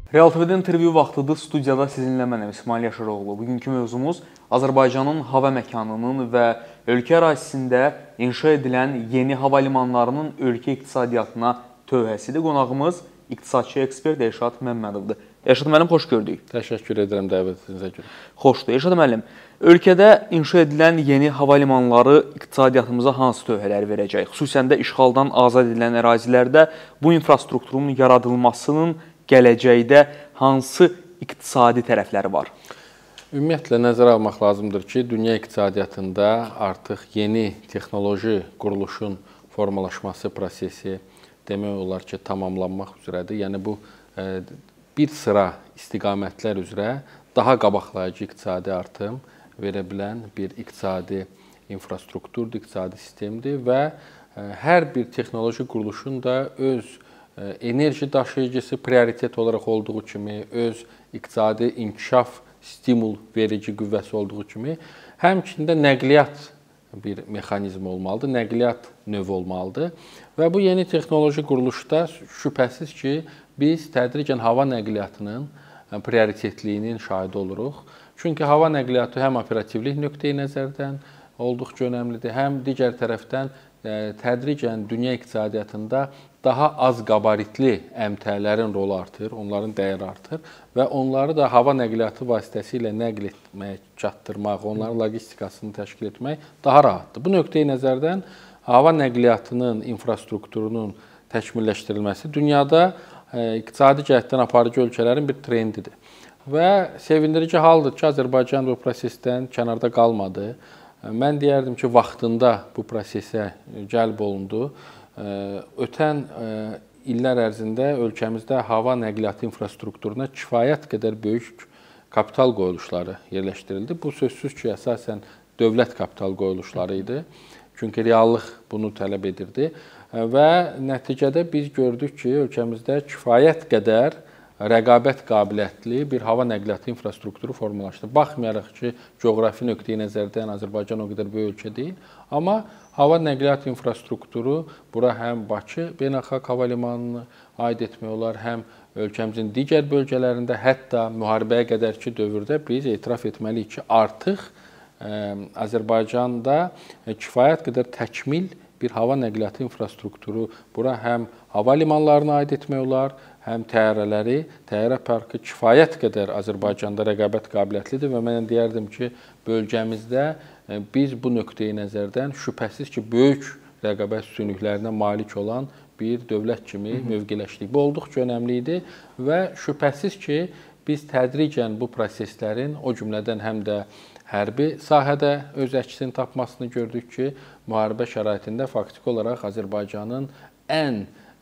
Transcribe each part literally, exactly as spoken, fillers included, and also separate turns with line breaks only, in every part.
Real T V-də intervyu vaxtıdır studiyada sizinlə mənəm İsmail Yaşaroğlu. Bugünkü mövzumuz Azərbaycanın hava məkanının və ölkə ərazisində inşa edilən yeni hava limanlarının ölkə iqtisadiyyatına tövhəsidir. Qonağımız iqtisadçı ekspert Elşad Məmmədovdur. Elşad müəllim, xoş gördük.
Təşəkkür edirəm dəvətinizə görə.
Xoşdur. Elşad müəllim, ölkədə inşa edilən yeni hava limanları iqtisadiyyatımıza hansı tövhələr verəcək? Xüsusən də işğaldan azad edilən ərazilərdə bu infrastrukturun yaradılmasının gələcəkdə hansı iqtisadi tərəfləri var?
Ümumiyyətlə, nəzərə almaq lazımdır ki, dünya iqtisadiyyatında artıq yeni texnoloji quruluşun formalaşması prosesi demək olar ki, tamamlanmaq üzrədir. Yəni, bu bir sıra istiqamətlər üzrə daha qabaqlayıcı iqtisadi artım verə bilən bir iqtisadi infrastrukturdur, iqtisadi sistemdir və hər bir texnoloji quruluşun da öz enerji daşıyıcısı prioritet olaraq olduğu kimi, öz iqtisadi inkişaf stimul verici qüvvəsi olduğu kimi, həmçində nəqliyyat bir mexanizm olmalıdır, nəqliyyat növü olmalıdır. Və bu yeni texnoloji quruluşda şübhəsiz ki, biz tədricən hava nəqliyyatının prioritetliyinin şahidi oluruq. Çünki hava nəqliyyatı həm operativlik nöqteyi nəzərdən olduqca önəmlidir, həm digər tərəfdən tədricən dünya iqtisadiyyatında daha az qabaritli əmtələrin rolu artır, onların dəyəri artır və onları da hava nəqliyyatı vasitəsilə nəql etmək, çatdırmaq, onların logistikasını təşkil etmək daha rahatdır. Bu nöqteyi nəzərdən hava nəqliyyatının infrastrukturunun təkmilləşdirilməsi dünyada iqtisadi cəhətdən aparıcı ölkələrin bir trendidir. Və sevindirici haldır ki, Azərbaycan bu prosesdən kənarda qalmadı. Mən deyərdim ki, vaxtında bu prosesə cəlb olundu. Ötən illər ərzində ölkəmizdə hava nəqliyyatı infrastrukturuna kifayət qədər böyük kapital qoyuluşları yerləşdirildi. Bu sözsüz ki, əsasən dövlət kapital qoyuluşları idi. Çünki reallıq bunu tələb edirdi. Və nəticədə biz gördük ki, ölkəmizdə kifayət qədər rəqabət qabiliyyətli bir hava nəqliyyatı infrastrukturu formalaşdı. Baxmayaraq ki, coğrafi nöqteyi nəzərdən Azərbaycan o qədər böyük ölkə deyil, amma hava nəqliyyat infrastrukturu bura həm Bakı beynəlxalq hava limanını aid etmək olar, həm ölkəmizin digər bölgələrində, hətta müharibəyə qədərki dövrdə biz etiraf etməliyik ki, artıq Azərbaycanda kifayət qədər təkmil bir hava nəqliyyatı infrastrukturu bura həm hava limanlarına aid etmək olar, həm təyyarələri, təyyarə parkı kifayət qədər Azərbaycanda rəqabət qabiliyyətlidir və mən deyərdim ki, bölgəmizdə biz bu nöqteyi nəzərdən şübhəsiz ki, böyük rəqabət üstünlüklərinə malik olan bir dövlət kimi mövqeləşdik. Bu olduqca önəmli idi və şübhəsiz ki, biz tədricən bu proseslərin, o cümlədən həm də hərbi sahədə öz əksini tapmasını gördük ki, müharibə şəraitində faktiki olaraq Azərbaycanın ən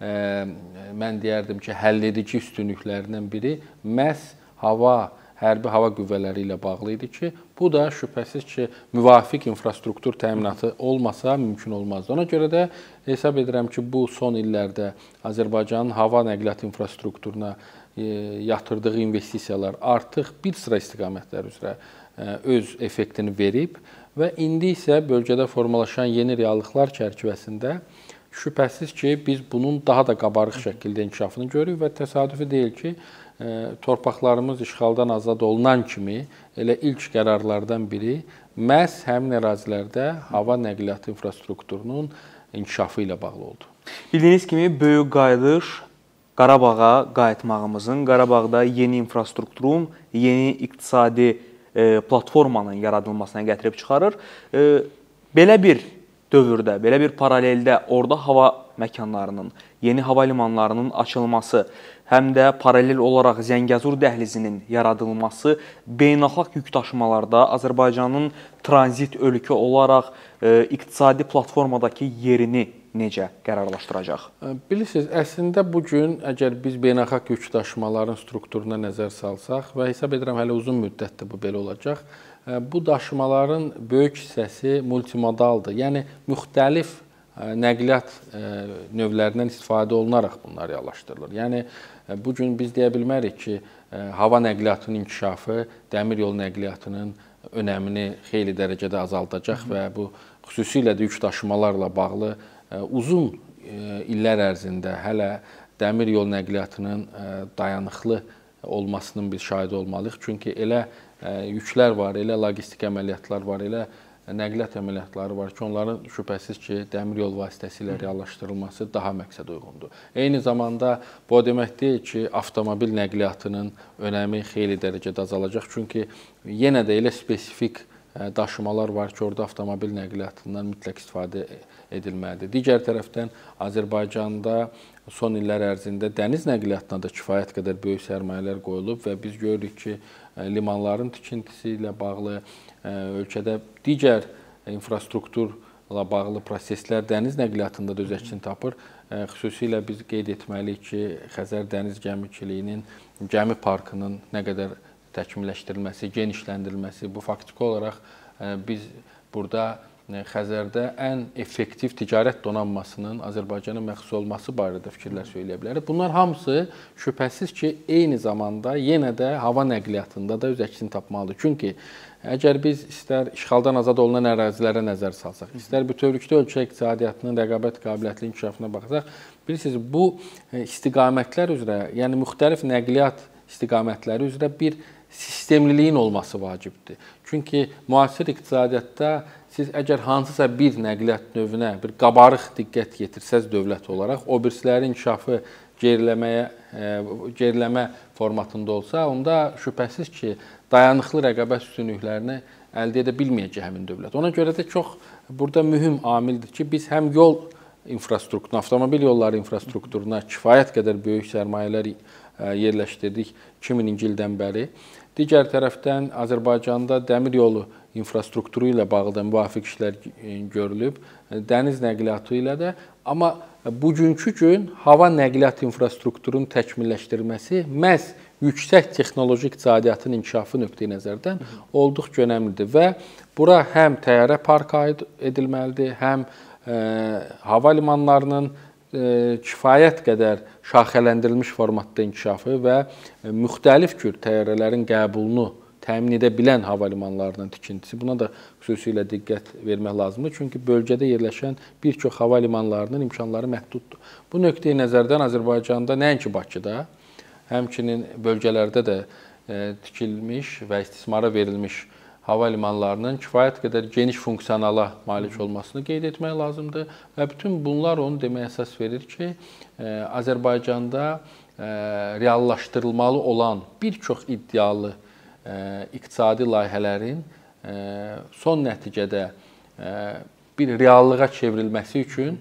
mən deyərdim ki, həlledici üstünlüklərindən biri məhz hava, hərbi hava qüvvələri ilə bağlı idi ki, bu da şübhəsiz ki, müvafiq infrastruktur təminatı olmasa mümkün olmazdı. Ona görə də hesab edirəm ki, bu son illərdə Azərbaycanın hava nəqliyyat infrastrukturuna yatırdığı investisiyalar artıq bir sıra istiqamətlər üzrə öz effektini verib və indi isə bölgədə formalaşan yeni reallıqlar çərçivəsində şübhəsiz ki, biz bunun daha da qabarıq şəkildə inkişafını görürük və təsadüfi deyil ki, torpaqlarımız işğaldan azad olunan kimi elə ilk qərarlardan biri məhz həmin ərazilərdə hava nəqliyyatı infrastrukturunun inkişafı ilə bağlı oldu.
Bildiyiniz kimi, böyük qayıdış Qarabağa qayıtmağımızın, Qarabağda yeni infrastrukturun, yeni iqtisadi platformanın yaradılmasına gətirib çıxarır. Belə bir dövrdə, belə bir paraleldə orada hava məkanlarının, yeni hava limanlarının açılması, həm də paralel olaraq Zəngəzur dəhlizinin yaradılması beynəlxalq yük daşımalarda Azərbaycanın tranzit ölkə olaraq iqtisadi platformadakı yerini necə qərarlaşdıracaq?
Bilirsiniz, əslində bugün əgər biz beynəlxalq yük daşımaların strukturuna nəzər salsaq və hesab edirəm hələ uzun müddətdir bu belə olacaq, bu daşımaların böyük hissəsi multimodaldır. Yəni, müxtəlif nəqliyyat növlərindən istifadə olunaraq bunlar reallaşdırılır. Yəni, bugün biz deyə bilmərik ki, hava nəqliyyatının inkişafı dəmir yolu nəqliyyatının önəmini xeyli dərəcədə azaldacaq və bu xüsusilə də yük daşımalarla bağlı uzun illər ərzində hələ dəmir yol nəqliyyatının dayanıqlı olmasının biz şahidi olmalıyıq. Çünki elə yüklər var, elə logistik əməliyyatlar var, elə nəqliyyat əməliyyatları var ki, onların şübhəsiz ki, dəmir yol vasitəsilə reallaşdırılması daha məqsəd uyğundur. Eyni zamanda bu o demək deyil ki, avtomobil nəqliyyatının önəmi xeyli dərəcədə azalacaq. Çünki yenə də elə spesifik daşımalar var ki, orada avtomobil nəqliyyatından mütləq istifadə edilməlidir. Digər tərəfdən Azərbaycanda son illər ərzində dəniz nəqliyyatına da kifayət qədər böyük sərmayələr qoyulub və biz görürük ki, limanların tikintisi ilə bağlı ölkədə digər infrastrukturla bağlı proseslər dəniz nəqliyyatında da öz əksini tapır. Xüsusilə biz qeyd etməliyik ki, Xəzər dəniz gəmiçiliyinin, gəmi parkının nə qədər təkmilləşdirilməsi, genişləndirilməsi, bu faktiki olaraq biz burada Xəzərdə ən effektiv ticarət donanmasının Azərbaycana məxsus olması barədə fikirlər söyləyə bilərik. Bunlar hamısı şübhəsiz ki, eyni zamanda yenə də hava nəqliyyatında da öz əksini tapmalıdır. Çünki əgər biz istər işğaldan azad olunan ərazilərə nəzər salsaq, istər bütövlükdə ölkə iqtisadiyyatının rəqabət qabiliyyətli inkişafına baxsaq, bilirsiniz, bu istiqamətlər üzrə, yəni müxtəlif nəqliyyat istiqamətləri üzrə bir sistemliliyin olması vacibdir. Çünki müasir iqtisadiyyatda siz əgər hansısa bir nəqliyyat növünə bir qabarıq diqqət yetirsəz dövlət olaraq, o birislərin inkişafı geriləməyə, geriləmə formatında olsa, onda şübhəsiz ki, dayanıqlı rəqabət üstünlüklərini əldə edə bilməyəcək həmin dövlət. Ona görə də çox burada mühüm amildir ki, biz həm yol infrastrukturuna, avtomobil yolları infrastrukturuna kifayət qədər böyük sərmayələr yerləşdirdik iki mininci ildən bəri. Digər tərəfdən Azərbaycanda dəmir yolu infrastrukturu ilə bağlı da müvafiq işlər görülüb, dəniz nəqliyyatı ilə də. Amma bugünkü gün hava nəqliyyat infrastrukturunun təkmilləşdirilməsi məhz yüksək texnoloji iqtisadiyyatın inkişafı nöqteyi nəzərdən olduqca önəmlidir və bura həm təyyarə parkı aid edilməlidir, həm hava limanlarının kifayət qədər şaxələndirilmiş formatda inkişafı və müxtəlif cür təyyarələrin qəbulunu təmin edə bilən hava limanlarının tikintisi. Buna da xüsusilə diqqət vermək lazımdır. Çünki bölgədə yerləşən bir çox hava limanlarının imkanları məhduddur. Bu nöqteyi nəzərdən Azərbaycanda nəinki Bakıda, həmçinin bölgələrdə də tikilmiş və istismara verilmiş hava limanlarının kifayət qədər geniş funksiyonala malik olmasını qeyd etmək lazımdır. Və bütün bunlar onu deməyə əsas verir ki, Azərbaycanda reallaşdırılmalı olan bir çox iddialı iqtisadi layihələrin son nəticədə bir reallığa çevrilməsi üçün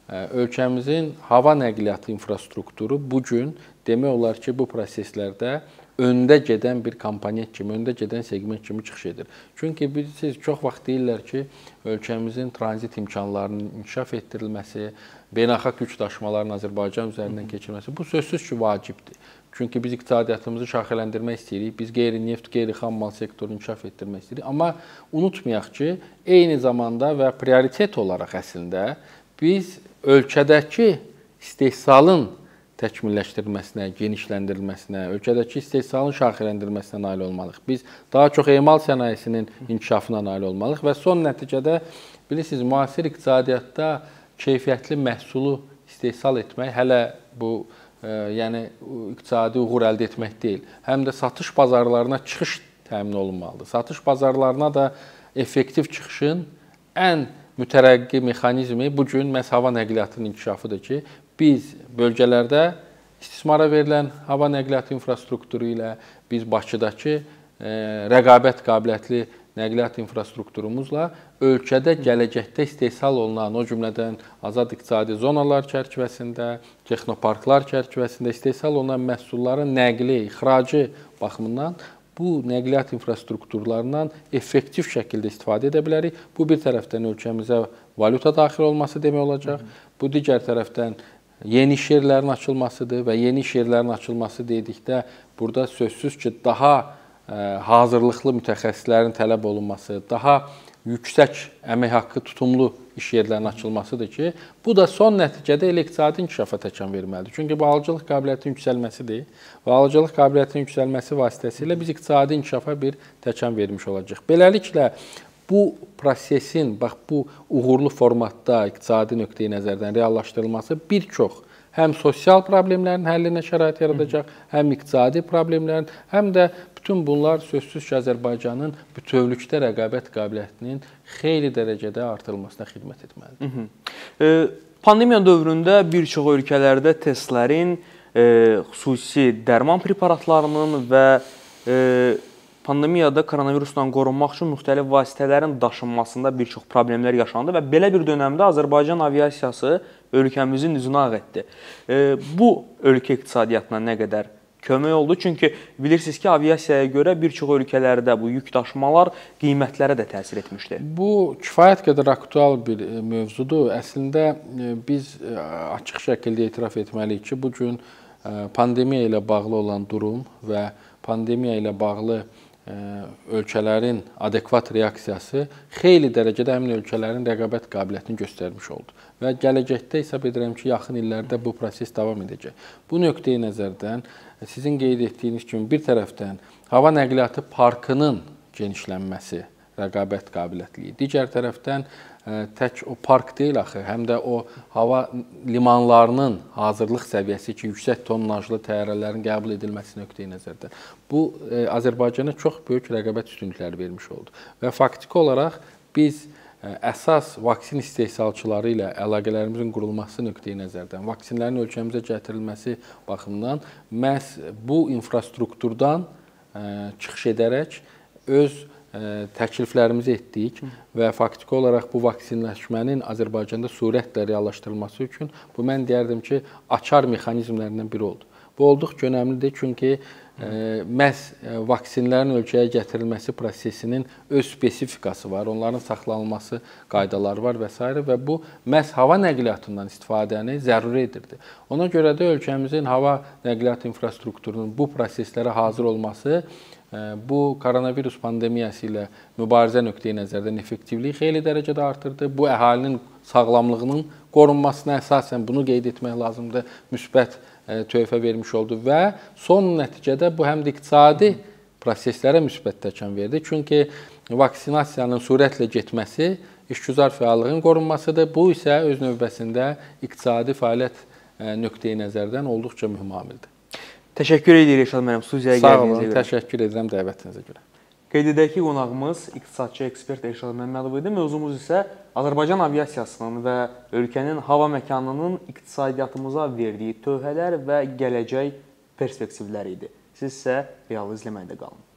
ölkəmizin hava nəqliyyatı infrastrukturu bugün demək olar ki, bu proseslərdə öndə gedən bir komponent kimi, öndə gedən segment kimi çıxış edir. Çünki siz çox vaxt deyirlər ki, ölkəmizin tranzit imkanlarının inkişaf etdirilməsi, beynəlxalq yük daşımaların Azərbaycan üzərindən keçirilməsi bu sözsüz ki, vacibdir. Çünki biz iqtisadiyyatımızı şaxələndirmək istəyirik, biz qeyri-neft, qeyri-xammal sektorunu inkişaf etdirmək istəyirik. Amma unutmayaq ki, eyni zamanda və prioritet olaraq əslində biz ölkədəki istehsalın təkmilləşdirilməsinə, genişləndirilməsinə, ölkədəki istehsalın şaxələndirilməsinə nail olmalıyıq. Biz daha çox emal sənayesinin inkişafına nail olmalıyıq və son nəticədə bilirsiniz, müasir iqtisadiyyatda keyfiyyətli məhsulu istehsal etmək hələ bu yəni iqtisadi uğur əldə etmək deyil, həm də satış bazarlarına çıxış təmin olunmalıdır. Satış bazarlarına da effektiv çıxışın ən mütərəqqi mexanizmi bugün məhz hava nəqliyyatının inkişafıdır ki, biz bölgələrdə istismara verilən hava nəqliyyatı infrastrukturu ilə biz Bakıdakı rəqabət qabiliyyətli nəqliyyat infrastrukturumuzla ölkədə gələcəkdə istehsal olunan, o cümlədən azad iqtisadi zonalar çərçivəsində, texnoparklar çərçivəsində istehsal olunan məhsulların nəqli, ixracı baxımından bu nəqliyyat infrastrukturlarından effektiv şəkildə istifadə edə bilərik. Bu bir tərəfdən ölkəmizə valyuta daxil olması demək olacaq. Bu digər tərəfdən yeni iş yerlərinin açılmasıdır və yeni iş yerlərinin açılması dedikdə burada sözsüz ki, daha hazırlıqlı mütəxəssislərin tələb olunması, daha yüksək əmək haqqı tutumlu iş yerlərinin açılmasıdır ki, bu da son nəticədə elə iqtisadi inkişafa təkan verməlidir. Çünki bu alıcılıq qabiliyyətinin yüksəlməsidir və alıcılıq qabiliyyətinin yüksəlməsi vasitəsilə biz iqtisadi inkişafa bir təkan vermiş olacaq. Beləliklə, bu prosesin, bax bu uğurlu formatda iqtisadi nöqteyi nəzərdən reallaşdırılması bir çox həm sosial problemlərin həllinə şərait yaradacaq, həm iqtisadi problemlərin, həm də bütün bunlar sözsüz ki, Azərbaycanın bütövlükdə rəqabət qabiliyyətinin xeyli dərəcədə artırılmasına xidmət etməlidir.
Pandemiya dövründə bir çox ölkələrdə testlərin, xüsusi dərman preparatlarının və pandemiyada koronavirusdan qorunmaq üçün müxtəlif vasitələrin daşınmasında bir çox problemlər yaşandı və belə bir dönəmdə Azərbaycan aviasiyası ölkəmizin üzünü ağ etdi. Bu, ölkə iqtisadiyyatına nə qədər kömək oldu? Çünki bilirsiniz ki, aviasiyaya görə bir çox ölkələrdə bu yük daşımalar qiymətlərə də təsir etmişdi.
Bu, kifayət qədər aktual bir mövzudur. Əslində, biz açıq şəkildə etiraf etməliyik ki, bugün pandemiya ilə bağlı olan durum və pandemiya ilə bağlı ölkələrin adekvat reaksiyası xeyli dərəcədə həmin ölkələrin rəqabət qabiliyyətini göstərmiş oldu. Və gələcəkdə hesab edirəm ki, yaxın illərdə bu proses davam edəcək. Bu nöqteyi nəzərdən sizin qeyd etdiyiniz kimi bir tərəfdən hava nəqliyyatı parkının genişlənməsi rəqabət qabiliyyətliyi, digər tərəfdən tək o park deyil axı, həm də o hava limanlarının hazırlıq səviyyəsi ki, yüksək tonnajlı təyyarələrin qəbul edilməsi nöqteyi nəzərdən. Bu, Azərbaycana çox böyük rəqabət üstünlükləri vermiş oldu. Və faktiki olaraq biz əsas vaksin istehsalçıları ilə əlaqələrimizin qurulması nöqteyi nəzərdən, vaksinlərin ölkəmizə gətirilməsi baxımından məhz bu infrastrukturdan çıxış edərək öz təkliflərimizi etdik və faktiki olaraq bu vaksinləşmənin Azərbaycanda sürətlə reallaşdırılması üçün bu, mən deyərdim ki, açar mexanizmlərindən biri oldu. Bu, olduqca önəmlidir, çünki məhz vaksinlərin ölkəyə gətirilməsi prosesinin öz spesifikası var, onların saxlanılması qaydaları var və s. və bu, məhz hava nəqliyyatından istifadəni zəruri edirdi. Ona görə də ölkəmizin hava nəqliyyat infrastrukturunun bu proseslərə hazır olması bu, koronavirus pandemiyası ilə mübarizə nöqteyi nəzərdən effektivliyi xeyli dərəcədə artırdı. Bu, əhalinin sağlamlığının qorunmasına əsasən bunu qeyd etmək lazımdır, müsbət töhfə vermiş oldu və son nəticədə bu, həm də iqtisadi proseslərə müsbət təkan verdi. Çünki vaksinasiyanın sürətlə getməsi işgüzar fəallığın qorunmasıdır. Bu isə öz növbəsində iqtisadi fəaliyyət nöqteyi nəzərdən olduqca mühüm amildir.
Təşəkkür edirik Rəşad müəllim, studiyaya gəldiyinizə görə.
Sağ olun, təşəkkür edirəm dəvətinizə görə.
Qeyd edək ki, qonağımız iqtisadçı ekspert Rəşad Məmmədov idi. Mövzumuz isə Azərbaycan aviasiyasının və ölkənin hava məkanının iqtisadiyyatımıza verdiyi töhfələr və gələcək perspektivləri idi. Siz isə realı izləməkdə qalın.